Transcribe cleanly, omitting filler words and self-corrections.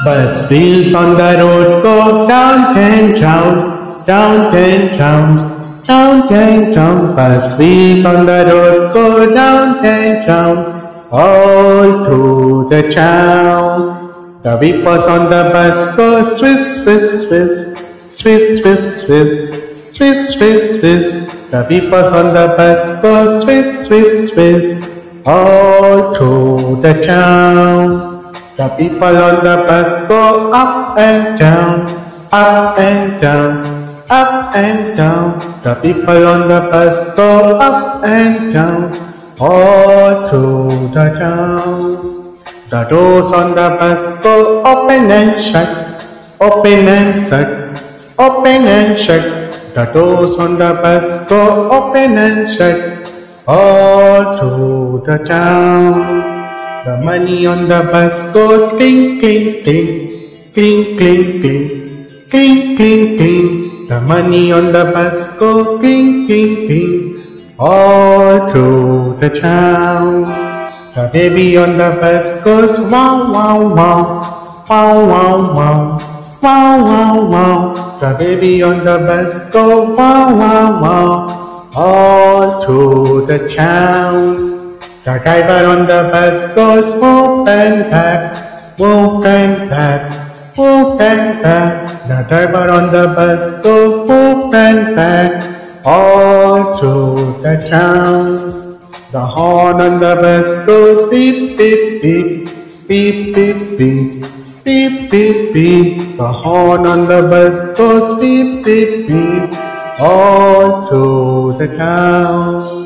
Bus wheels on the road go round and round, round and round, round and round. Bus wheels on the road go round and round, all through the town. The whippers on the bus go swish, swish, swish, swish, swish, swish, swish, swish, swish. The whippers on the bus go swish, swish, swish, all through the town. The people on the bus go up and down, up and down, up and down. The people on the bus go up and down, all through the town. The doors on the bus go open and shut, open and shut, open and shut. The doors on the bus go open and shut, all through the town. The money on the bus goes clink, clink, clink, clink, clink, clink, clink, clink, clink. The money on the bus goes clink, clink, clink, all through the town. The baby on the bus goes wow, wow, wow, wow, wow, wow, wow, wow, wow. The baby on the bus goes wow, wow, wow, all through the town. The driver on the bus goes whoop and back, whoop and back, whoop and back. The driver on the bus goes whoop and back, all through the town. The horn on the bus goes beep, beep, beep, beep, beep, beep, beep, beep, beep. The horn on the bus goes beep, beep, beep, all through the town.